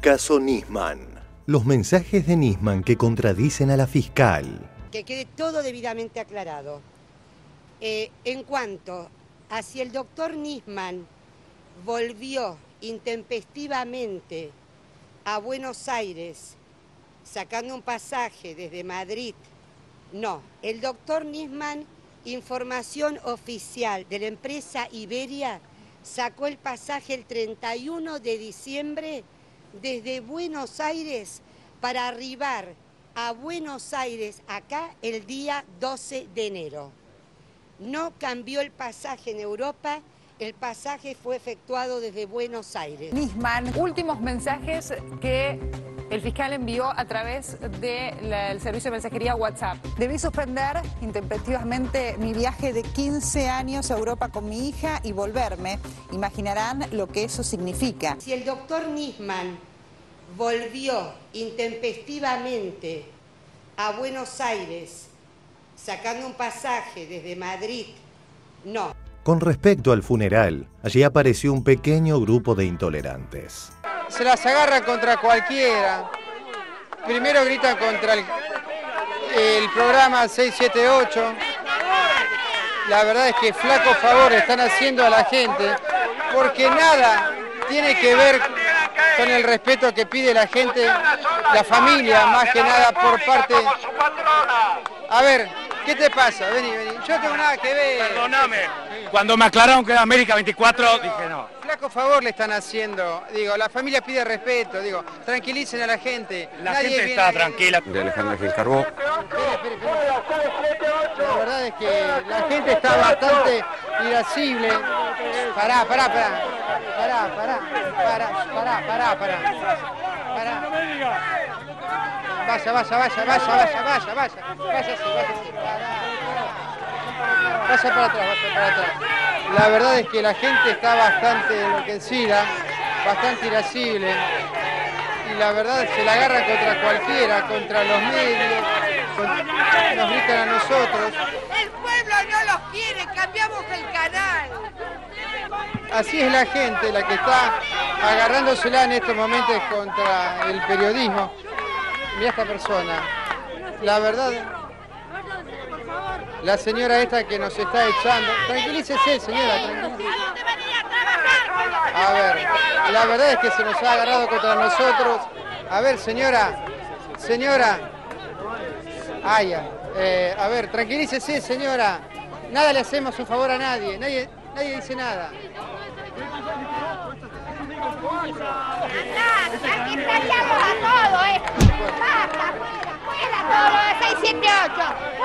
Caso Nisman. Los mensajes de Nisman que contradicen a la fiscal. Que quede todo debidamente aclarado. En cuanto a si el doctor Nisman volvió intempestivamente a Buenos Aires sacando un pasaje desde Madrid, no. El doctor Nisman, información oficial de la empresa Iberia, sacó el pasaje el 31 de diciembre desde Buenos Aires para arribar a Buenos Aires acá el día 12 de enero. No cambió el pasaje en Europa, el pasaje fue efectuado desde Buenos Aires. Nisman, últimos mensajes que el fiscal envió a través del servicio de mensajería WhatsApp. Debí suspender intempestivamente mi viaje de 15 años a Europa con mi hija y volverme. Imaginarán lo que eso significa. Si el doctor Nisman volvió intempestivamente a Buenos Aires sacando un pasaje desde Madrid, no. Con respecto al funeral, allí apareció un pequeño grupo de intolerantes. Se las agarra contra cualquiera. Primero gritan contra el programa 678. La verdad es que flaco favor están haciendo a la gente, porque nada tiene que ver con el respeto que pide la gente, la familia, más que nada por parte... A ver, ¿qué te pasa? Vení. Yo no tengo nada que ver. Perdóname. Cuando me aclararon que era América 24, dije no. Flaco favor le están haciendo. Digo, la familia pide respeto. Digo, tranquilicen a la gente. La gente está tranquila. De Alejandra Gil Carbó. Espere. La verdad es que la gente está bastante irascible. Pará. Vaya. Vaya para atrás. La verdad es que la gente está bastante enloquecida, bastante irascible. Y la verdad se la agarra contra cualquiera, contra los medios, nos gritan a nosotros. El pueblo no los quiere, cambiamos el canal. Así es la gente, la que está agarrándosela en estos momentos contra el periodismo. Mira esta persona, la verdad, la señora esta que nos está echando, tranquilícese señora, tranquilícese. A ver, la verdad es que se nos ha agarrado contra nosotros. A ver señora, a ver, tranquilícese señora, nada le hacemos un favor a nadie dice nada. Aquí fallamos a todo, Basta, fuera todo lo de 678.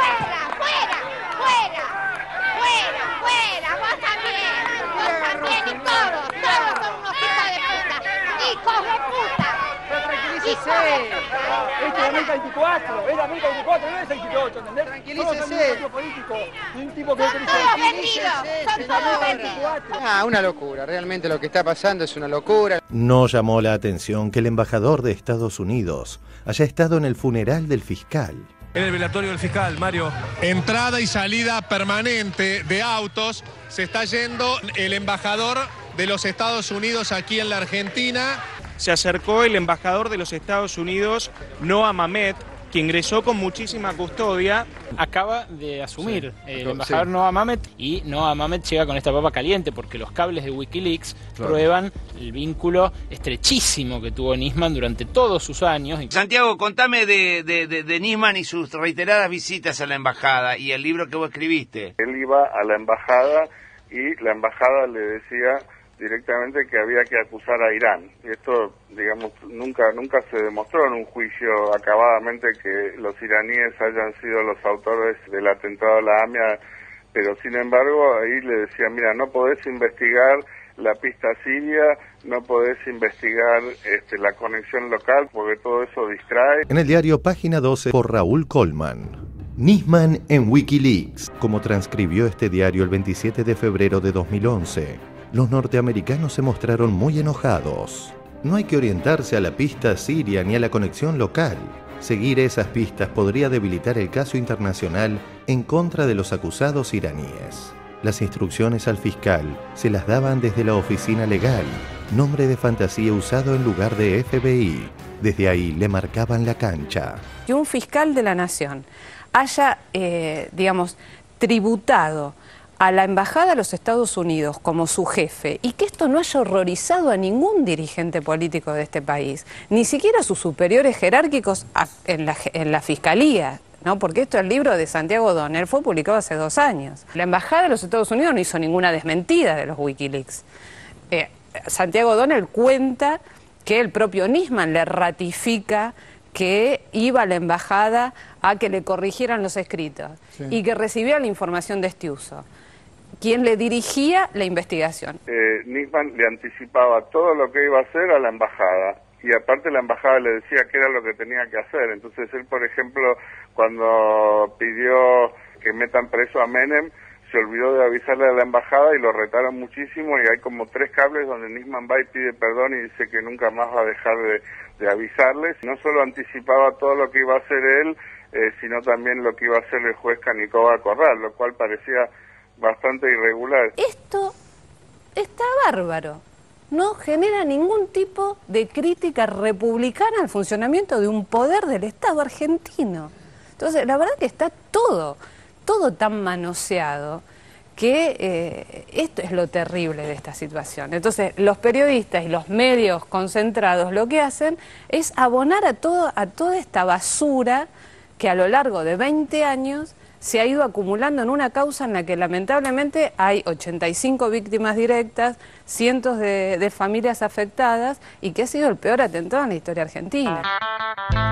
Fuera. Vos también y todos son unos hijos de puta. Pero tranquilícese. Este es América 24, es América 24, no es 678, ¿entendés? Tranquilícese. Un tipo que Son todos vendidos. Una locura, realmente lo que está pasando es una locura. No llamó la atención que el embajador de Estados Unidos haya estado en el funeral del fiscal. En el velatorio del fiscal, Mario. Entrada y salida permanente de autos. Se está yendo el embajador de los Estados Unidos aquí en la Argentina. Se acercó el embajador de los Estados Unidos, Noah Mamet, que ingresó con muchísima custodia. Acaba de asumir el embajador Noah Mamet, y Noah Mamet llega con esta papa caliente porque los cables de Wikileaks prueban el vínculo estrechísimo que tuvo Nisman durante todos sus años. Santiago, contame de Nisman y sus reiteradas visitas a la embajada y el libro que vos escribiste. Él iba a la embajada y la embajada le decía directamente que había que acusar a Irán. Y esto, digamos, nunca se demostró en un juicio acabadamente que los iraníes hayan sido los autores del atentado a la AMIA, pero sin embargo ahí le decían, mira, no podés investigar la pista siria, no podés investigar la conexión local porque todo eso distrae. En el diario Página 12 por Raúl Colman. Nisman en Wikileaks, como transcribió este diario el 27 de febrero de 2011. Los norteamericanos se mostraron muy enojados. No hay que orientarse a la pista siria ni a la conexión local. Seguir esas pistas podría debilitar el caso internacional en contra de los acusados iraníes. Las instrucciones al fiscal se las daban desde la oficina legal, nombre de fantasía usado en lugar de FBI. Desde ahí le marcaban la cancha. Que un fiscal de la Nación haya, tributado a la Embajada de los Estados Unidos como su jefe y que esto no haya horrorizado a ningún dirigente político de este país, ni siquiera a sus superiores jerárquicos en la Fiscalía, ¿no? Porque esto, el libro de Santiago Donner, fue publicado hace 2 años. La Embajada de los Estados Unidos no hizo ninguna desmentida de los Wikileaks. Santiago Donner cuenta que el propio Nisman le ratifica que iba a la embajada a que le corrigieran los escritos y que recibía la información de este uso. ¿Quién le dirigía la investigación? Nisman le anticipaba todo lo que iba a hacer a la embajada y aparte la embajada le decía qué era lo que tenía que hacer. Entonces él, por ejemplo, cuando pidió que metan preso a Menem, se olvidó de avisarle a la embajada y lo retaron muchísimo y hay como 3 cables donde Nisman va y pide perdón y dice que nunca más va a dejar de avisarles. No solo anticipaba todo lo que iba a hacer él, sino también lo que iba a hacer el juez Canicoba Corral, lo cual parecía bastante irregular. Esto está bárbaro. No genera ningún tipo de crítica republicana al funcionamiento de un poder del Estado argentino. Entonces, la verdad que está todo tan manoseado que esto es lo terrible de esta situación. Entonces, los periodistas y los medios concentrados lo que hacen es abonar a toda esta basura que a lo largo de 20 años se ha ido acumulando en una causa en la que lamentablemente hay 85 víctimas directas, cientos de familias afectadas y que ha sido el peor atentado en la historia argentina.